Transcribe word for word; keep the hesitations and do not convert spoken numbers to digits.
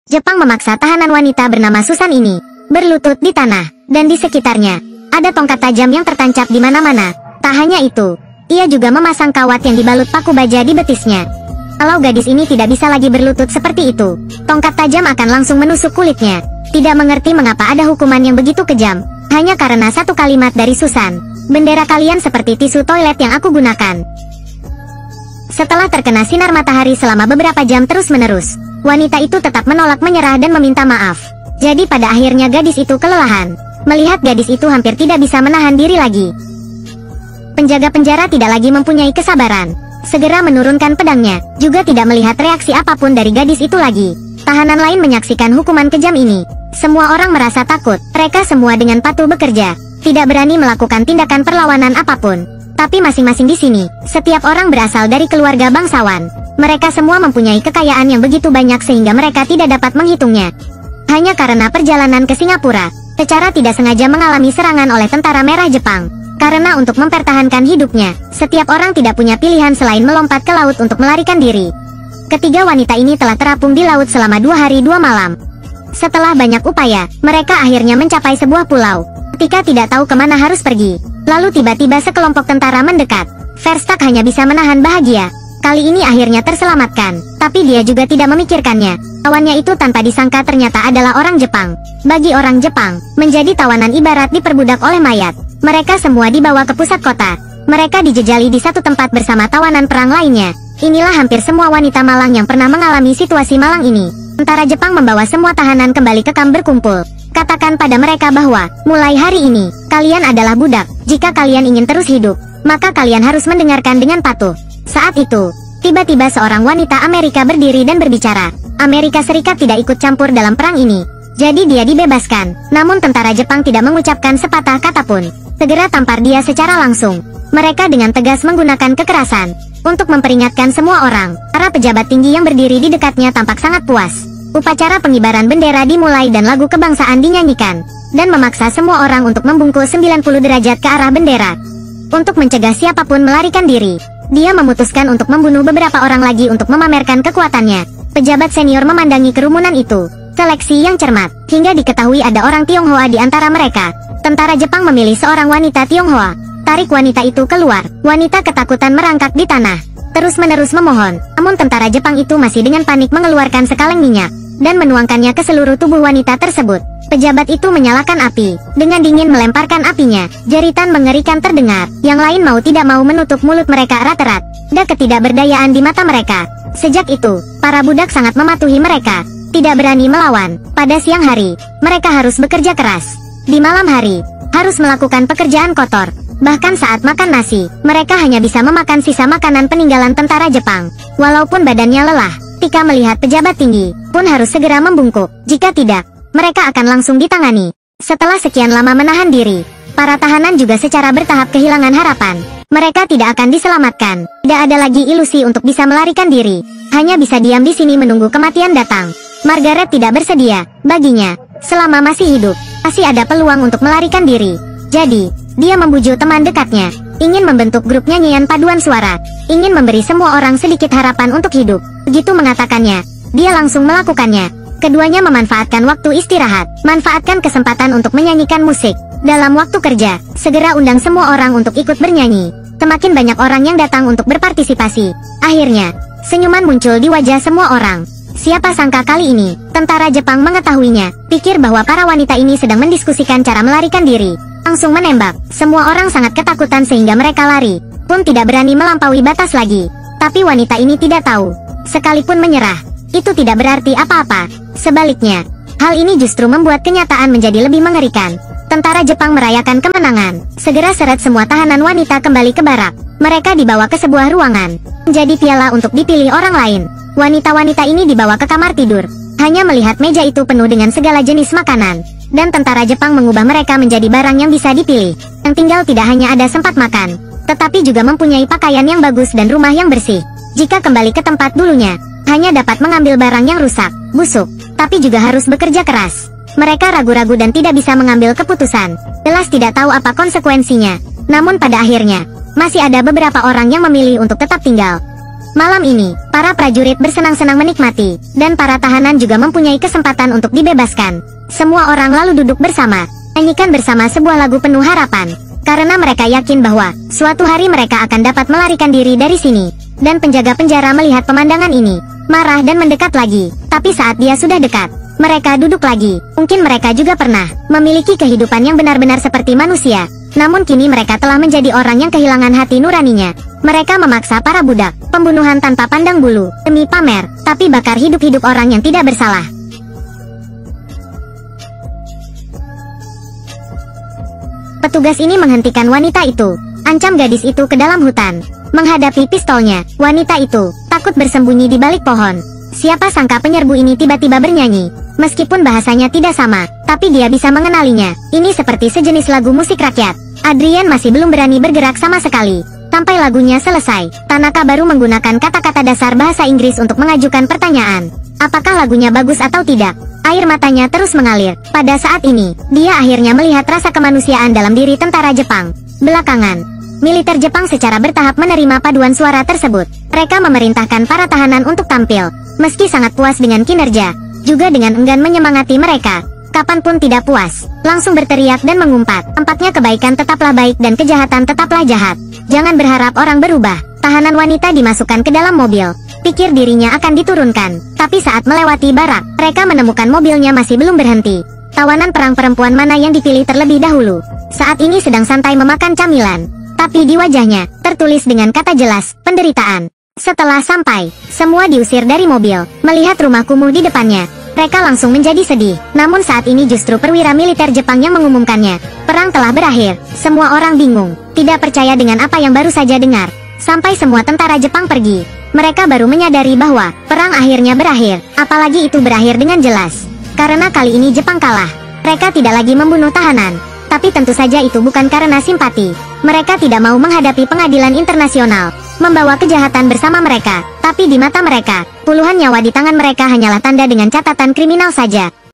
Jepang memaksa tahanan wanita bernama Susan ini berlutut di tanah, dan di sekitarnya ada tongkat tajam yang tertancap di mana-mana. Tak hanya itu, ia juga memasang kawat yang dibalut paku baja di betisnya. Kalau gadis ini tidak bisa lagi berlutut seperti itu, tongkat tajam akan langsung menusuk kulitnya. Tidak mengerti mengapa ada hukuman yang begitu kejam, hanya karena satu kalimat dari Susan. Bendera kalian seperti tisu toilet yang aku gunakan. Setelah terkena sinar matahari selama beberapa jam terus-menerus, wanita itu tetap menolak menyerah dan meminta maaf. Jadi pada akhirnya gadis itu kelelahan. Melihat gadis itu hampir tidak bisa menahan diri lagi, penjaga penjara tidak lagi mempunyai kesabaran. Segera menurunkan pedangnya, juga tidak melihat reaksi apapun dari gadis itu lagi. Tahanan lain menyaksikan hukuman kejam ini. Semua orang merasa takut. Mereka semua dengan patuh bekerja, tidak berani melakukan tindakan perlawanan apapun. Tapi masing-masing di sini, setiap orang berasal dari keluarga bangsawan. Mereka semua mempunyai kekayaan yang begitu banyak sehingga mereka tidak dapat menghitungnya. Hanya karena perjalanan ke Singapura, secara tidak sengaja mengalami serangan oleh tentara merah Jepang. Karena untuk mempertahankan hidupnya, setiap orang tidak punya pilihan selain melompat ke laut untuk melarikan diri. Ketiga wanita ini telah terapung di laut selama dua hari dua malam. Setelah banyak upaya, mereka akhirnya mencapai sebuah pulau. Ketika tidak tahu kemana harus pergi, lalu tiba-tiba sekelompok tentara mendekat. Verstack hanya bisa menahan bahagia. Kali ini akhirnya terselamatkan, tapi dia juga tidak memikirkannya. Lawannya itu tanpa disangka ternyata adalah orang Jepang. Bagi orang Jepang, menjadi tawanan ibarat diperbudak oleh mayat. Mereka semua dibawa ke pusat kota. Mereka dijejali di satu tempat bersama tawanan perang lainnya. Inilah hampir semua wanita malang yang pernah mengalami situasi malang ini. Tentara Jepang membawa semua tahanan kembali ke kamp berkumpul. Katakan pada mereka bahwa, mulai hari ini, kalian adalah budak. Jika kalian ingin terus hidup, maka kalian harus mendengarkan dengan patuh. Saat itu, tiba-tiba seorang wanita Amerika berdiri dan berbicara. Amerika Serikat tidak ikut campur dalam perang ini, jadi dia dibebaskan. Namun tentara Jepang tidak mengucapkan sepatah kata pun. Segera tampar dia secara langsung. Mereka dengan tegas menggunakan kekerasan untuk memperingatkan semua orang. Para pejabat tinggi yang berdiri di dekatnya tampak sangat puas. Upacara pengibaran bendera dimulai dan lagu kebangsaan dinyanyikan, dan memaksa semua orang untuk membungkuk sembilan puluh derajat ke arah bendera. Untuk mencegah siapapun melarikan diri, dia memutuskan untuk membunuh beberapa orang lagi untuk memamerkan kekuatannya. Pejabat senior memandangi kerumunan itu. Seleksi yang cermat, hingga diketahui ada orang Tionghoa di antara mereka. Tentara Jepang memilih seorang wanita Tionghoa. Tarik wanita itu keluar. Wanita ketakutan merangkak di tanah, terus-menerus memohon. Namun tentara Jepang itu masih dengan panik mengeluarkan sekaleng minyak dan menuangkannya ke seluruh tubuh wanita tersebut. Pejabat itu menyalakan api. Dengan dingin melemparkan apinya. Jeritan mengerikan terdengar. Yang lain mau tidak mau menutup mulut mereka erat-erat. Dan ketidakberdayaan di mata mereka. Sejak itu, para budak sangat mematuhi mereka. Tidak berani melawan. Pada siang hari, mereka harus bekerja keras. Di malam hari, harus melakukan pekerjaan kotor. Bahkan saat makan nasi, mereka hanya bisa memakan sisa makanan peninggalan tentara Jepang. Walaupun badannya lelah, ketika melihat pejabat tinggi, pun harus segera membungkuk. Jika tidak, mereka akan langsung ditangani. Setelah sekian lama menahan diri, para tahanan juga secara bertahap kehilangan harapan. Mereka tidak akan diselamatkan. Tidak ada lagi ilusi untuk bisa melarikan diri. Hanya bisa diam di sini menunggu kematian datang. Margaret tidak bersedia. Baginya, selama masih hidup, masih ada peluang untuk melarikan diri. Jadi, dia membujuk teman dekatnya, ingin membentuk grup nyanyian paduan suara, ingin memberi semua orang sedikit harapan untuk hidup. Begitu mengatakannya, dia langsung melakukannya. Keduanya memanfaatkan waktu istirahat, manfaatkan kesempatan untuk menyanyikan musik. Dalam waktu kerja, segera undang semua orang untuk ikut bernyanyi. Semakin banyak orang yang datang untuk berpartisipasi. Akhirnya, senyuman muncul di wajah semua orang. Siapa sangka kali ini, tentara Jepang mengetahuinya, pikir bahwa para wanita ini sedang mendiskusikan cara melarikan diri. Langsung menembak. Semua orang sangat ketakutan sehingga mereka lari, pun tidak berani melampaui batas lagi. Tapi wanita ini tidak tahu, sekalipun menyerah, itu tidak berarti apa-apa. Sebaliknya, hal ini justru membuat kenyataan menjadi lebih mengerikan. Tentara Jepang merayakan kemenangan. Segera seret semua tahanan wanita kembali ke barak. Mereka dibawa ke sebuah ruangan, menjadi piala untuk dipilih orang lain. Wanita-wanita ini dibawa ke kamar tidur. Hanya melihat meja itu penuh dengan segala jenis makanan. Dan tentara Jepang mengubah mereka menjadi barang yang bisa dipilih. Yang tinggal tidak hanya ada sempat makan, tetapi juga mempunyai pakaian yang bagus dan rumah yang bersih. Jika kembali ke tempat dulunya, hanya dapat mengambil barang yang rusak, busuk, tapi juga harus bekerja keras. Mereka ragu-ragu dan tidak bisa mengambil keputusan. Jelas tidak tahu apa konsekuensinya. Namun pada akhirnya, masih ada beberapa orang yang memilih untuk tetap tinggal. Malam ini, para prajurit bersenang-senang menikmati, dan para tahanan juga mempunyai kesempatan untuk dibebaskan. Semua orang lalu duduk bersama, nyanyikan bersama sebuah lagu penuh harapan. Karena mereka yakin bahwa, suatu hari mereka akan dapat melarikan diri dari sini. Dan penjaga penjara melihat pemandangan ini, marah dan mendekat lagi. Tapi saat dia sudah dekat, mereka duduk lagi. Mungkin mereka juga pernah memiliki kehidupan yang benar-benar seperti manusia. Namun kini mereka telah menjadi orang yang kehilangan hati nuraninya. Mereka memaksa para budak, pembunuhan tanpa pandang bulu, demi pamer, tapi bakar hidup-hidup orang yang tidak bersalah. Petugas ini menghentikan wanita itu, ancam gadis itu ke dalam hutan. Menghadapi pistolnya, wanita itu takut bersembunyi di balik pohon. Siapa sangka penyerbu ini tiba-tiba bernyanyi. Meskipun bahasanya tidak sama, tapi dia bisa mengenalinya. Ini seperti sejenis lagu musik rakyat. Adrian masih belum berani bergerak sama sekali. Sampai lagunya selesai, Tanaka baru menggunakan kata-kata dasar bahasa Inggris untuk mengajukan pertanyaan. Apakah lagunya bagus atau tidak? Air matanya terus mengalir. Pada saat ini, dia akhirnya melihat rasa kemanusiaan dalam diri tentara Jepang. Belakangan, militer Jepang secara bertahap menerima paduan suara tersebut. Mereka memerintahkan para tahanan untuk tampil. Meski sangat puas dengan kinerja, juga dengan enggan menyemangati mereka. Kapanpun tidak puas, langsung berteriak dan mengumpat. Tampaknya kebaikan tetaplah baik dan kejahatan tetaplah jahat. Jangan berharap orang berubah. Tahanan wanita dimasukkan ke dalam mobil. Pikir dirinya akan diturunkan. Tapi saat melewati barak, mereka menemukan mobilnya masih belum berhenti. Tawanan perang perempuan mana yang dipilih terlebih dahulu? Saat ini sedang santai memakan camilan. Tapi di wajahnya, tertulis dengan kata jelas, penderitaan. Setelah sampai, semua diusir dari mobil. Melihat rumah kumuh di depannya, mereka langsung menjadi sedih. Namun saat ini justru perwira militer Jepang yang mengumumkannya. Perang telah berakhir. Semua orang bingung, tidak percaya dengan apa yang baru saja dengar. Sampai semua tentara Jepang pergi, mereka baru menyadari bahwa perang akhirnya berakhir. Apalagi itu berakhir dengan jelas. Karena kali ini Jepang kalah. Mereka tidak lagi membunuh tahanan. Tapi tentu saja itu bukan karena simpati. Mereka tidak mau menghadapi pengadilan internasional, membawa kejahatan bersama mereka. Tapi di mata mereka, puluhan nyawa di tangan mereka hanyalah tanda dengan catatan kriminal saja.